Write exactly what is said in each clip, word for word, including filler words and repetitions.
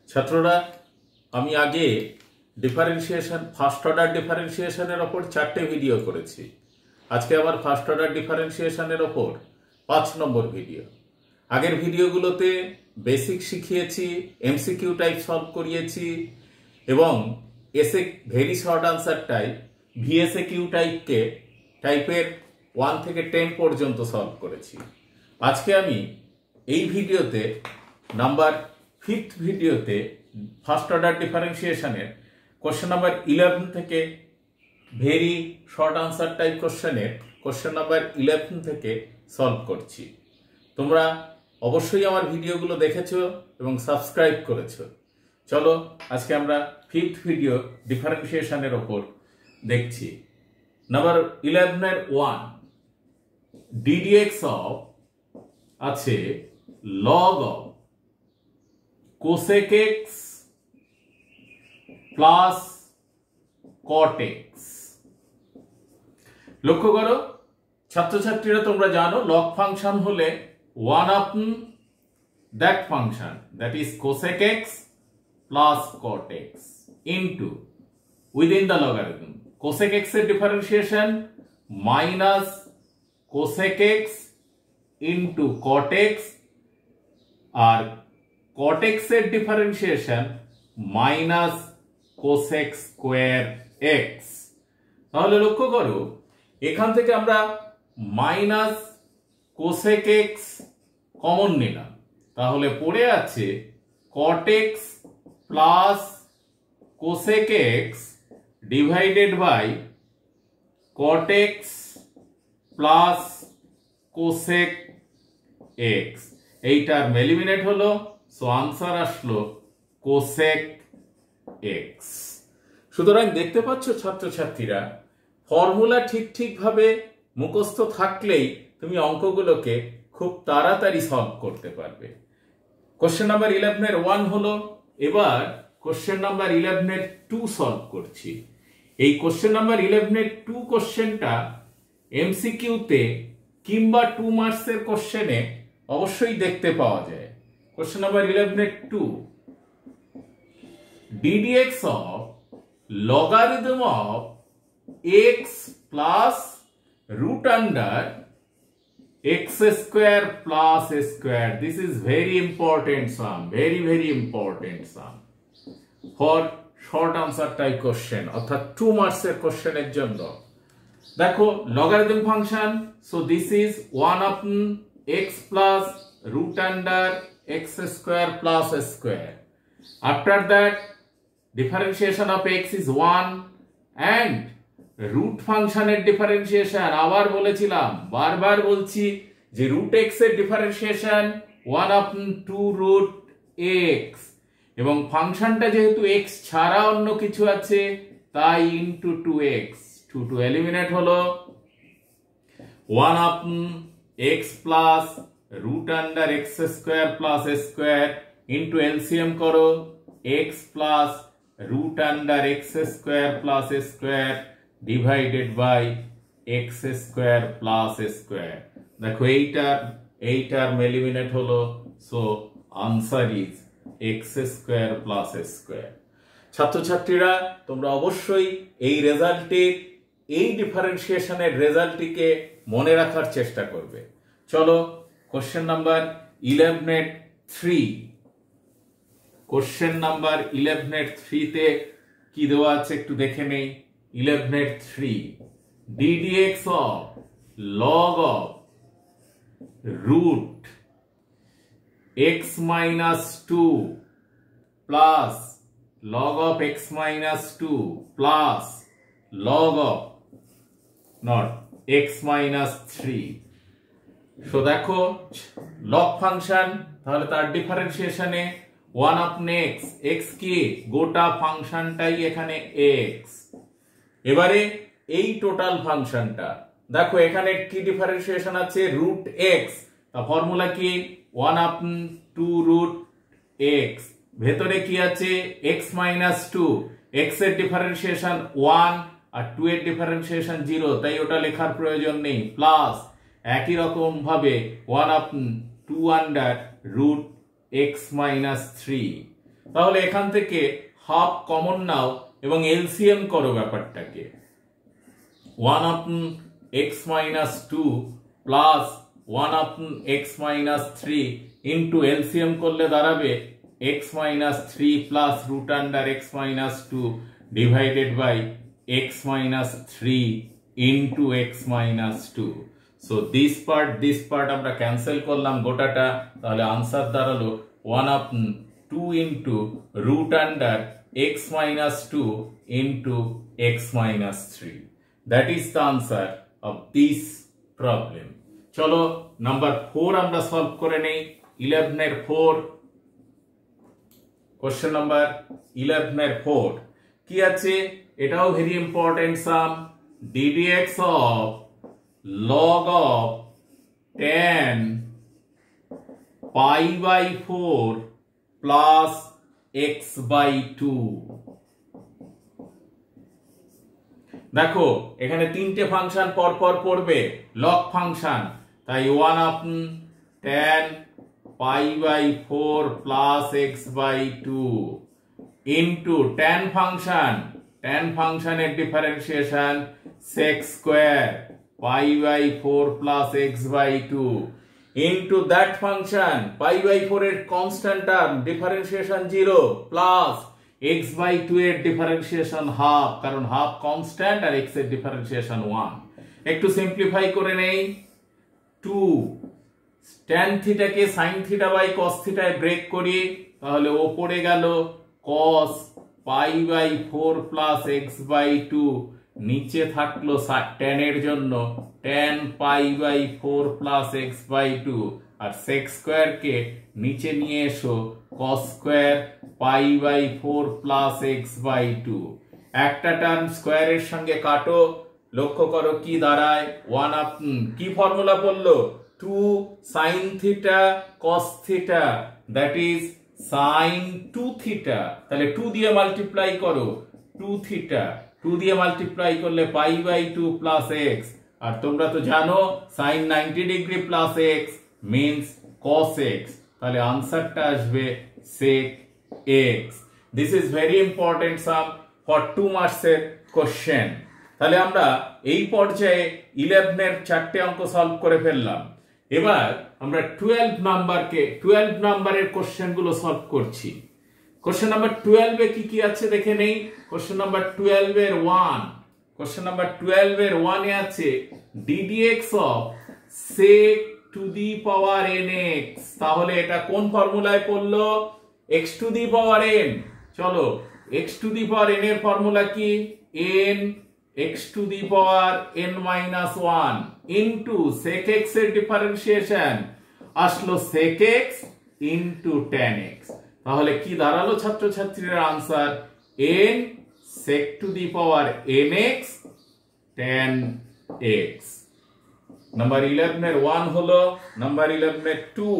ছাত্ররা আমি আগে ডিফারেন্সিয়েশন ফার্স্ট অর্ডার ডিফারেন্সিয়েশনের ওপর চারটে ভিডিও করেছি। আজকে আবার ফার্স্ট অর্ডার ডিফারেন্সিয়েশনের ওপর পাঁচ নম্বর ভিডিও। আগের ভিডিওগুলোতে বেসিক শিখিয়েছি, এমসিকিউ টাইপ সলভ করিয়েছি এবং এসে very short answer type V S A Q টাইপকে টাইপের ওয়ান থেকে টেন পর্যন্ত সলভ করেছি। আজকে আমি এই ভিডিওতে নাম্বার ফিফথ ভিডিওতে ফার্স্ট অর্ডার ডিফারেন্সিয়েশনের কোশ্চেন নাম্বার ইলেভেন থেকে ভেরি শর্ট আনসার টাইপ কোশ্চেনের কোশ্চেন নাম্বার ইলেভেন থেকে সলভ করছি। তোমরা অবশ্যই আমার ভিডিওগুলো দেখেছো এবং সাবস্ক্রাইব করেছো। চলো আজকে আমরা ফিফথ ভিডিও ডিফারেন্সিয়েশনের ওপর দেখছি। নাম্বার ইলেভেনের ওয়ান ডিডিএক্স অফ আছে log of cosec x plus cot x. লক্ষ্য করো ছাত্রছাত্রীরা, তোমরা জানো লগ ফাংশন হলে one upon that function that is cosec x plus cot x into within the logarithm cosec x এর differentiation minus cosec x into cot x আর cot x এর differentiation minus cosec square x. তাহলে লক্ষ্য করো এখান থেকে আমরা minus cosec x common নিলাম, তাহলে পড়ে আছে cot x plus cosec x divided by cot x plus cosec x. এইটার এলিমিনেট হলো, সো আনসার আসলো কোসেক এক্স। সুতরাং দেখতে পাচ্ছ ছাত্রছাত্রীরা, ফর্মুলা ঠিক ঠিক ভাবে মুখস্থ থাকলেই তুমি অঙ্কগুলোকে খুব তাড়াতাড়ি সলভ করতে পারবে। কোশ্চেন নাম্বার ইলেভেনের ওয়ান হলো, এবার কোশ্চেন নাম্বার ইলেভেনের টু সলভ করছি। এই কোশ্চেন নাম্বার ইলেভেনের টু কোশ্চেনটা এমসিকিউতে কিংবা টু মার্কসের কোশ্চেনে অবশ্যই দেখতে পাওয়া যায়। কোশ্চেন নাম্বার ইলেভেনের two d dx of logarithm of x plus root under x square plus a square. This is very important sum, very very important sum for short answer type question অর্থাৎ two marks এর question এর জন্য। দেখো logarithm function, so this is one upon x plus root under x square plus a square. After that differentiation of x is one and root function এর differentiation আবার বলেছিলাম, বারবার বলছি যে root x এর differentiation one upon two root x এবং ফাংশনটা যেহেতু x ছাড়া অন্য কিছু আছে তাই into two x, two to eliminate হলো one upon x plus root under x square plus a square into L C M করো x plus root under x square plus a square divided by x square plus a square. দেখো এইটার এইটার eliminate হলো, so answer is x square plus a square. ছাত্রছাত্রীরা তোমরা অবশ্যই এই রেজাল্টের এই ডিফারেন্সিয়েশনের রেজাল্টটিকে মনে রাখার চেষ্টা করবে। চলো কোশ্চেন নাম্বার ইলেভেনের থ্রি। কোশ্চেন নাম্বার ইলেভেনের থ্রিতে কি দেওয়া আছে একটু দেখে নেই। ইলেভেনের three d dx of log of root x minus two plus log of x minus two plus log of not x minus three. So দেখো লগ ফাংশন, তাহলে তার ডিফারেন্সিয়েশনে ওয়ান আপন এক্স, এক্স কি গোটা ফাংশনটাই এখানে এক্স। এবারে এই টোটাল ফাংশনটা দেখো এখানে কি ডিফারেন্সিয়েশন আছে রুট এক্স, তা ফর্মুলা কি one upon two root x. ভেতরে কি আছে এক্স মাইনাস টু, এক্স এর ডিফারেন্সিয়েশন ওয়ান আর টু এর ডিফারেন্সিয়েশন জিরো, তাই ওটা লেখার প্রয়োজন নেই। প্লাস একই রকম ভাবে one upon two under root x minus three তাহলে এখান থেকে হাফ কমন নাও এবং এলসিএম করো ব্যাপারটাকে। One upon x minus two plus one upon x minus three into LCM করলে দাঁড়াবে x minus three plus root under x minus two divided by x minus three into x minus two. So this part this part আমরা cancel করলাম গোটাটা, তাহলে answer দাঁড়ালো one upon two into root under x minus two into x minus three. That is the answer of this problem. চলো number four আমরা solve করে নেই। ইলেভেনের ফোর, কোশ্চেন নাম্বার ইলেভেনের ফোর কি আছে? এটাও very important sum. D dx of log of tan pi by four plus x by two. দেখো এখানে তিনটে ফাংশন পর পর পড়বে, লগ ফাংশন, তাই one upon tan pi by four plus x by two into tan function, tan ফাংশনের differentiation sec square pi by four plus x by two into that function pi by four এর constant term differentiation zero plus x by two এর differentiation half, কারণ half constant আর x এর differentiation one. একটু simplify করে নেই। Two tan থিটাকে sine theta by cos থিটায় ব্রেক করি, তাহলে ওপরে গেল cos pi by four plus x by two, নিচে থাকলো ট্যান এর জন্য tan pi by four plus x by two, আর সেক স্কোয়ার কে নিচে নিয়ে এসো cos square pi by four plus x by two. একটা টার্ম স্কোয়ারের সঙ্গে কাটো, লক্ষ্য করো কি দাঁড়ায়, ওয়ান আপ কি ফর্মুলা পড়লো, two sine theta cos theta, that is sine two theta, তাহলে টু দিয়ে মাল্টিপ্লাই করো, টু থিটা, টু দিয়ে মাল্টিপ্লাই করলে pi by two plus x, আর তোমরা তো জানো sine ninety degree plus x means cos x, তাহলে আনসারটা আসবে sec x. This is very important sum for two মার্কসের কোশ্চেন। তাহলে আমরা এই পর্যায়ে ইলেভেনের চারটে অঙ্ক সলভ করে ফেললাম। এবার আমরা টুয়েলভ নাম্বারকে টুয়েলভ নাম্বারের কোশ্চেন গুলো সলভ করছি। কোশ্চেন নাম্বার টুয়েলভ এ কি কি আছে দেখে নেই। কোশ্চেন নাম্বার টুয়েলভ এর ওয়ান, কোশ্চেন নাম্বার টুয়েলভ এর ওয়ান এ আছে d dx of sec to the power n x, তাহলে এটা কোন ফর্মুলায় পড়লো, x to the power n. চলো x to the power n এর ফর্মুলা কি, n x to the power n minus one into sec x এর ডিফারেন্সিয়েশন আসলো sec x into tan x, তাহলে কি দাঁড়ালো ছাত্রছাত্রীরা answer, n sec to the power n x tan x. Number eleven এর one হলো, number eleven এর two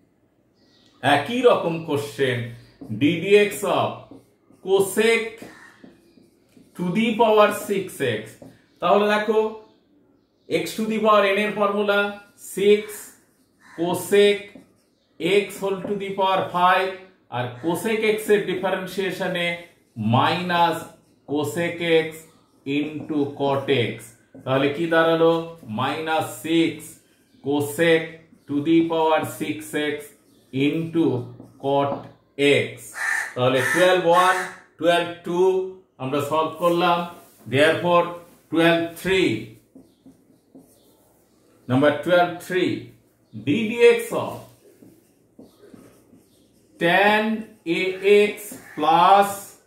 একই রকম question, d dx of cosec to the power six x, তাহলে দেখো x to the power n এর formula six cosec x whole to the power five, আর cosec x এর ডিফারেন্সিয়েশনে minus cosec x into cot x, তাহলে কি দাঁড়ালো minus six cosec to the power six x into cot x. তাহলে twelve one twelve two আমরা solve করলাম। Therefore twelve three, number twelve three d dx of tan ax plus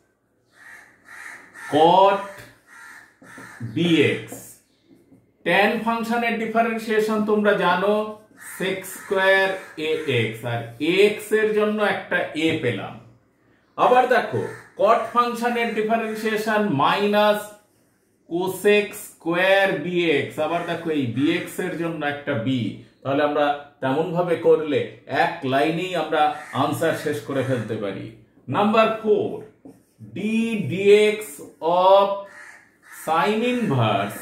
cot bx, tan ফাংশনের differentiation তোমরা জানো sec square ax, আর ax এর জন্য একটা a পেলাম। আবার দেখো cot ফাংশনের differentiation minus cosec square bx, আবার দেখো এই bx এর জন্য একটা b, তাহলে আমরা তেমন ভাবে করলে এক লাইনেই আমরা আনসার শেষ করে ফেলতে পারি। Number four d dx of sine inverse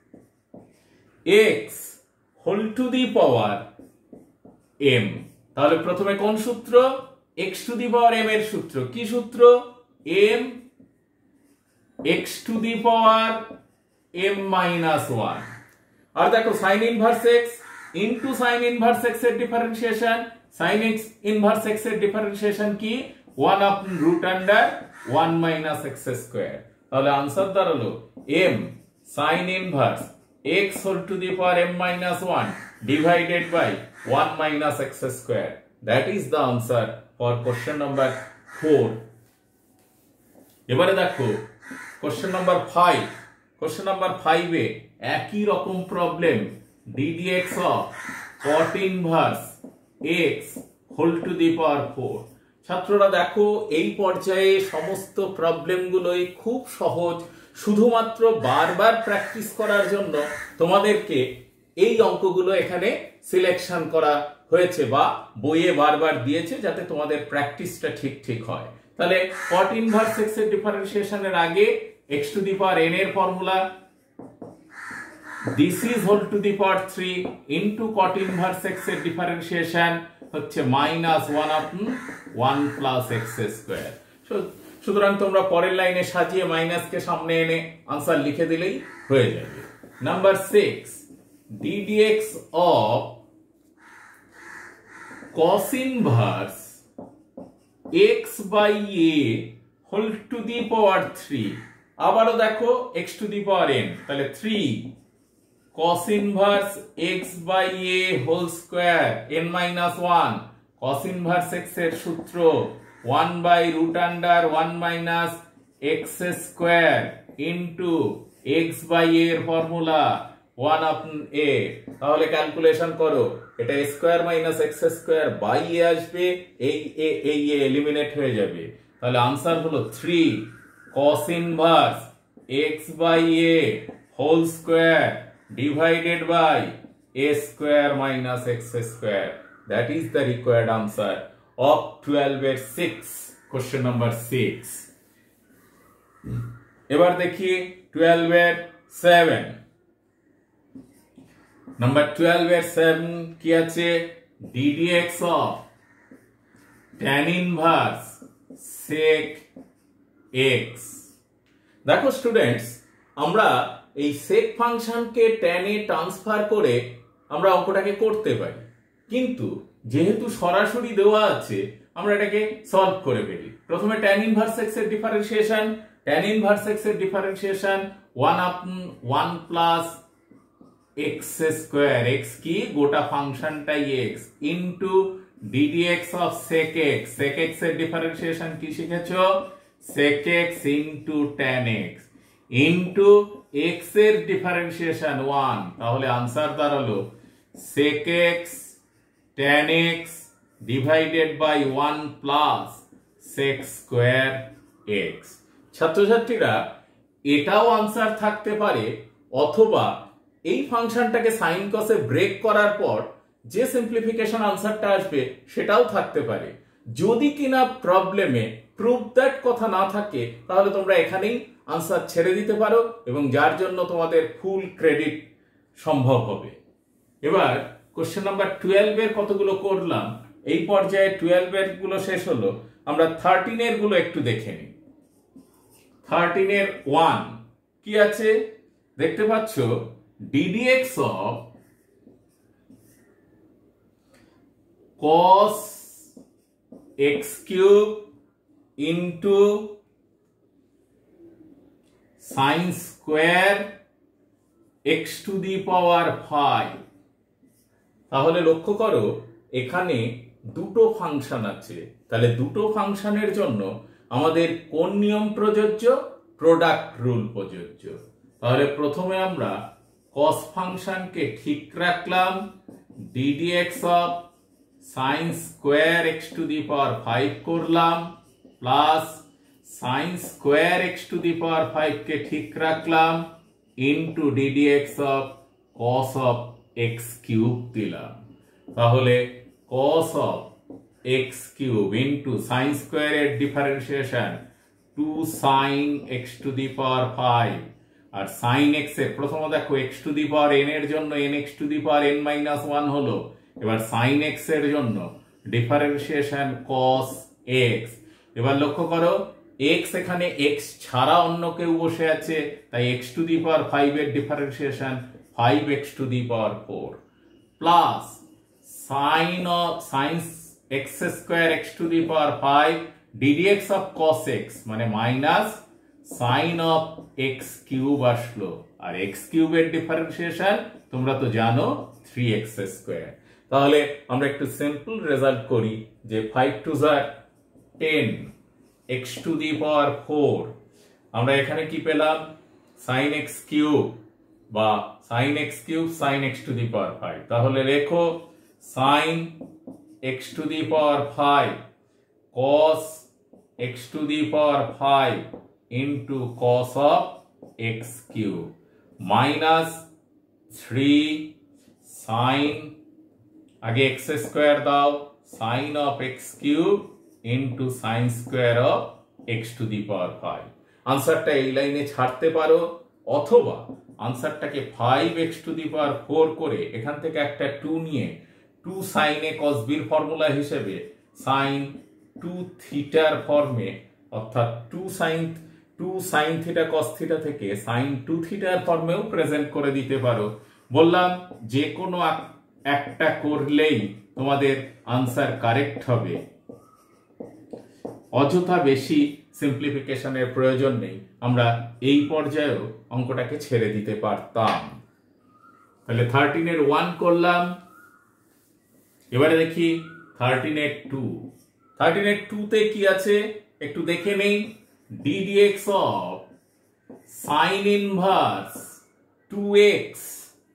x whole to the power m, তাহলে প্রথমে কোন সূত্র, x to the power m এর সূত্র কি সূত্র m x to the power m one ওয়ান আর দেখো sin inverse x into sin inverse x এর differentiation sin x inverse x এর ডিফারেন্সিয়েশন কি one upon root under one minus x square তাহলে आंसर দাঁড়ালো m sin inverse x whole to the power m one ওয়ান divided by one minus x square. That is the answer for question number four. এবারে দেখো question number five. Question number five এ একই রকম problem d dx of cot inverse x whole to the power four. ছাত্ররা দেখো এই পর্যায়ে সমস্ত প্রবলেমগুলোই খুব সহজ শুধুমাত্র বারবার প্র্যাকটিস করার জন্য তোমাদেরকে এই অঙ্কগুলো এখানে সিলেকশন করা হয়েছে বা বইয়ে বারবার দিয়েছে যাতে তোমাদের প্র্যাকটিসটা ঠিক ঠিক হয় তাহলে cot ইনভার্স x এর ডিফারেন্সিয়েশনের আগে x to the power n এর formula this is whole to the power three into cot inverse x এর ডিফারেন্সিয়েশন হচ্ছে minus one upon one plus x square সুতরাং তোমরা পরের লাইনে সাজিয়ে মাইনাসকে সামনে এনে आंसर লিখে দিলেই হয়ে যাবে নাম্বার six d dx of cos inverse x by a whole to the power three আবারো দেখো x to the power n তাহলে three cos inverse x by a whole square n minus one cos inverse x এর সূত্র one by root under one minus x square into x by a এর ফর্মুলা one upon a তাহলে calculation করো এটা a square minus x square by a আসবে এই a এই a এলিমিনেট হয়ে যাবে তাহলে आंसर হলো three cos inverse x by a whole square divided by a square minus x square that is the required answer of twelve এর six question number six এবার দেখি twelve এর seven Number twelve এর seven কি আছে d dx of tan inverse sec x দেখো students আমরা এই sec ফাংশনকে tan এ ট্রান্সফার করে আমরা অঙ্কটাকে করতে পারি কিন্তু যেহেতু সরাসরি দেওয়া আছে আমরা এটাকে সলভ করে ফেলি প্রথমে tan inverse x এর ডিফারেন্সিয়েশন tan inverse x এর differentiation one upon one plus x square x কি গোটা ফাংশনটাই x into d dx of sec x sec x এর ডিফারেন্সিয়েশন কি শিখেছো sec x into tan x into x এর differentiation one তাহলে answer দাঁড়ালো sec x tan x divided by one plus sec square x ছাত্রছাত্রীরা এটাও answer থাকতে পারে অথবা এই ফাংশনটাকে sin cos এ ব্রেক করার পর যে সিম্পলিফিকেশন आंसरটা আসবে সেটাও থাকতে পারে যদি কিনা প্রবলেমে প্রুফ দ্যাট কথা না থাকে তাহলে তোমরা এখানেই आंसर ছেড়ে দিতে পারো এবং যার জন্য তোমাদের ফুল ক্রেডিট সম্ভব হবে এবার কোশ্চেন নাম্বার twelve এর কতগুলো করলাম এই পর্যায়ে twelve এর গুলো শেষ হলো আমরা thirteen এর গুলো একটু দেখে নিই thirteen এর one কি আছে দেখতে পাচ্ছো d dx of cos x cube into sin square x to the power five তাহলে লক্ষ্য করো এখানে দুটো ফাংশন আছে তাহলে দুটো ফাংশনের জন্য আমাদের কোন নিয়ম প্রযোজ্য প্রোডাক্ট রুল প্রযোজ্য তাহলে প্রথমে আমরা cos ফাংশনকে ঠিক রাখলাম d dx of sin square x to the power five করলাম plus sin square x to the power five কে ঠিক রাখলাম into d dx of cos of x cube দিলাম তাহলে cos of x cube into sin square এর differentiation two sin x to the power five আর sin x এর প্রথমে দেখো x to the power n এর জন্য n x to the power n minus one হলো এবার sin x এর জন্য ডিফারেন্সিয়েশন cos x। এবার লক্ষ্য করো x এখানে x ছাড়া অন্য কেউ বসে আছে, তাই x to the power five এর differentiation five x to the power four plus sin of sin x square x to the power five ddx of cos x মানে minus sin of x cube আসলো, আর x কিউবের differentiation তোমরা তো জানো three x square. তাহলে আমরা একটু সিম্পল রেজাল্ট করি যে ফাইভ টু যা ten x to the power four, আমরা এখানে কি পেলাম sin x কিউব বা sin x cube sin x to the power five. তাহলে লেখো sin x to the power five cos x to the power five into cos of x cube minus three sin আগে x square দাও sin of x cube into sin square of x to the power five. আনসারটা এই লাইনে ছাড়তে পারো, অথবা আনসারটাকে five x to the power four করে এখান থেকে একটা টু নিয়ে two sin a cos b এর ফর্মুলা হিসেবে sin টু থিটার ফর্মে অর্থাৎ two sin two sin theta cos theta থেকে sin টু থিটার ফর্মেও প্রেজেন্ট করে দিতে পারো। বললাম যে কোনো একটা করলেই তোমাদের আনসার কারেক্ট হবে, অযথা বেশি সিম্পলিফিকেশনের প্রয়োজন নেই, আমরা এই পর্যায়েও অঙ্কটাকে ছেড়ে দিতে পারতাম। তাহলে থার্টিন এর ওয়ান করলাম, এবারে দেখি থার্টিন এর টু। থার্টিন এর টু তে কি আছে একটু দেখে নেই, ddx of sin inverse two x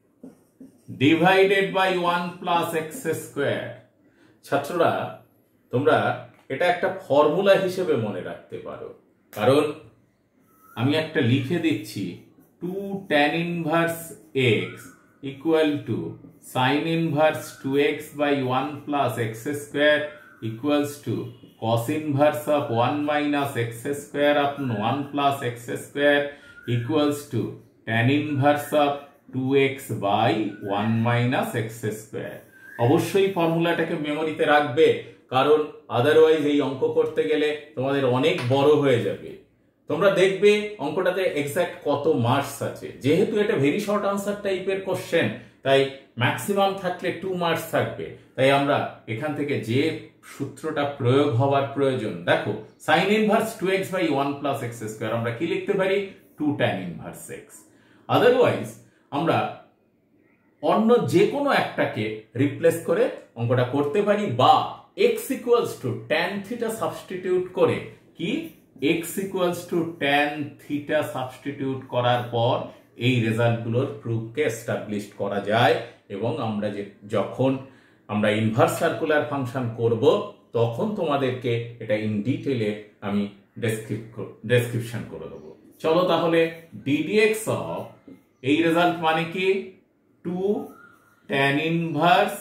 divided by one plus x square। ছাত্ররা তোমরা এটা একটা ফর্মুলা হিসেবে মনে রাখতে পারো, কারণ আমি একটা লিখে দিচ্ছি টু tan inverse x equal to sin inverse two x by one plus x square equals to cos inverse of one minus x square upon one plus x square equals to tan inverse of two x by one minus x square। অবশ্যই ফর্মুলাটাকে মেমোরিতে রাখবে, কারণ otherwise এই অঙ্ক করতে গেলে তোমাদের অনেক বড় হয়ে যাবে। তোমরা দেখবে অঙ্কটাতে এক্সাক্ট কত মার্কস আছে, যেহেতু এটা ভেরি শর্ট আনসার টাইপের কোশ্চেন তাই ম্যাক্সিমাম থাকলে টু মার্কস থাকবে। তাই আমরা এখান থেকে যে সূত্রটা প্রয়োগ হওয়ার প্রয়োজন, দেখো sin inverse two x by one plus x square আমরা কি লিখতে পারি two tan inverse x। Otherwise আমরা অন্য যে কোনো একটাকে রিপ্লেস করে অঙ্কটা করতে পারি, বা x equals to tan theta substitute করে কি x equals to tan theta substitute করার পর এই রেজাল্টগুলোর প্রুফকে এস্টাবলিশ করা যায়, এবং আমরা যে যখন আমরা ইনভার্স সার্কুলার ফাংশন করব তখন তোমাদেরকে এটা ইন ডিটেইলে আমি ডেসক্রিপশন করে দেবো। চলো তাহলে ddx অফ এই রেজাল্ট মানে কি টু tan ইনভার্স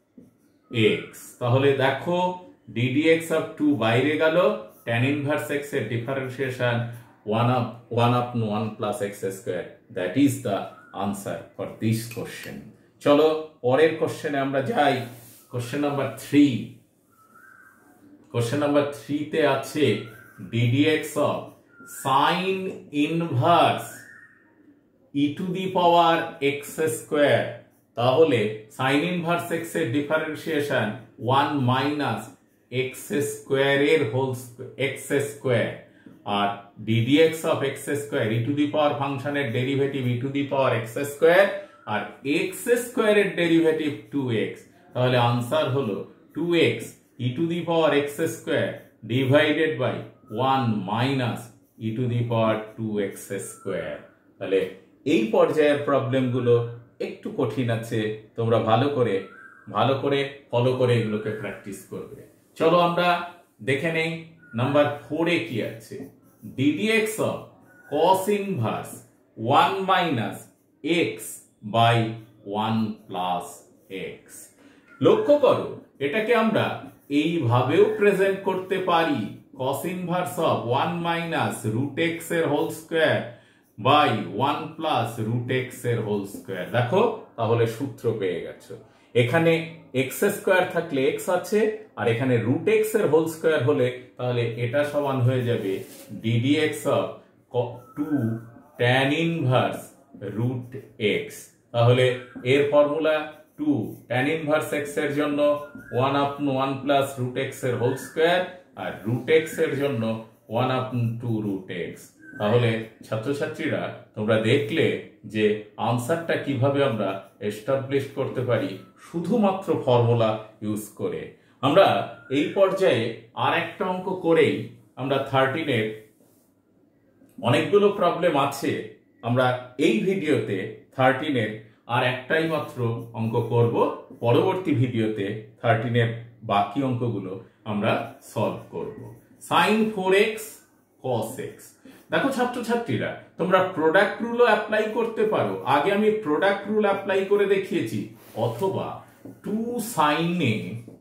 x। তাহলে দেখো ddx অফ টু বাইরে গেল, tan ইনভার্স x এর differentiation one of one of one plus x square. That is the answer for this question. চলো পরের কোশ্চেনে আমরা যাই। Question number three. Question number three তে আছে ddx of sin inverse e to the power x square. তাহলে sin inverse x এর differentiation one minus x square এর হোল x স্কয়ার, আর ddx of x square e to the power ফাংশনের derivative e to the power x square, আর x square এর derivative two x. তাহলে answer হলো two x e to the power x square divided by one minus e to the power two x square. তাহলে এই পর্যায়ের প্রবলেমগুলো একটু কঠিন আছে, তোমরা ভালো করে ভালো করে ফলো করে এগুলোকে প্র্যাকটিস করবে। চলো আমরা দেখে নেই নাম্বার ফোরে কি আছে। ddx of cos inverse one minus x by one plus x। লক্ষ্য করো এটাকে আমরা এইভাবেও প্রেজেন্ট করতে পারি, cos inverse of one minus root x এর whole square by one plus root x এর হোল স্কয়ার। দেখো তাহলে সূত্র পেয়ে গেছো। এখানে এক্স স্কোয়ার থাকলে এক্স আছে, আর এখানে রুট এক্স এর হোল স্কোয়ার হলে তাহলে এটা সমান হয়ে যাবে d d x of two tan inverse root x. তাহলে এর formula two tan inverse x এর জন্য one upon one plus root x এর হোল স্কোয়ার, আর রুট এক্স এর জন্য one upon two root x. তাহলে ছাত্রছাত্রীরা তোমরা দেখলে যে আনসারটা কিভাবে আমরা এস্টাবলিশ করতে পারি শুধুমাত্র ফর্মুলা ইউজ করে। আমরা এই পর্যায়ে আর একটা অঙ্ক করেই আমরা থার্টিনের অনেকগুলো প্রবলেম আছে, আমরা এই ভিডিওতে থার্টিনের আর একটাই মাত্র অঙ্ক করব, পরবর্তী ভিডিওতে থার্টিনের বাকি অঙ্কগুলো আমরা সলভ করব। Sine four x cos x. দেখো ছাত্রছাত্রীরা, তোমরা প্রোডাক্ট রুলও অ্যাপ্লাই করতে পারো। আগে আমি প্রোডাক্ট রুল অ্যাপ্লাই করে দেখিয়েছি, অথবা two sine a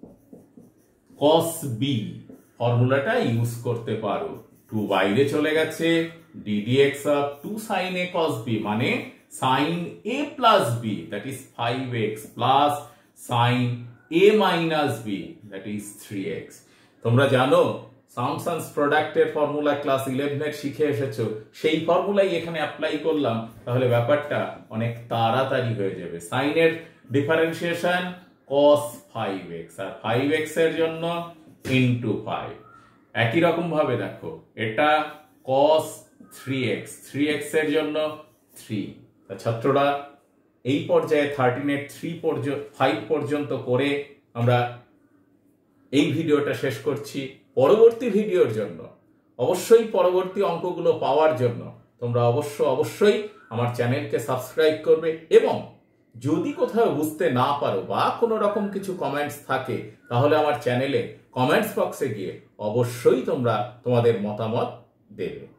cos b ফর্মুলাটা ইউজ করতে পারো। টু বাইরে চলে গেছে, d d x of two sine a cos b মানে sine a plus b, that is five x plus sine a minus b, that is three x. তোমরা জানো সামসান্স প্রোডাক্টের ফর্মুলা ক্লাস ইলেভেন এর শিখে এসেছো, সেই ফর্মুলাই এখানে অ্যাপ্লাই করলাম, তাহলে ব্যাপারটা অনেক তাড়াতাড়ি হয়ে যাবে। সাইনের ডিফারেন্সিয়েশন কস ফাইভ এক্স, আর ফাইভ এক্স এর জন্য ইন্টু ফাইভ। একই রকম ভাবে দেখো, এটা cos three x, three x এর জন্য থ্রি। ছাত্ররা এই পর্যায়ে থার্টিনের থ্রি পর্যন্ত ফাইভ পর্যন্ত করে আমরা এই ভিডিওটা শেষ করছি। পরবর্তী ভিডিওর জন্য অবশ্যই পরবর্তী অঙ্কগুলো পাওয়ার জন্য তোমরা অবশ্য অবশ্যই আমার চ্যানেলকে সাবস্ক্রাইব করবে, এবং যদি কোথাও বুঝতে না পারো বা কোনো রকম কিছু কমেন্টস থাকে তাহলে আমার চ্যানেলে কমেন্টস বক্সে গিয়ে অবশ্যই তোমরা তোমাদের মতামত দেবে।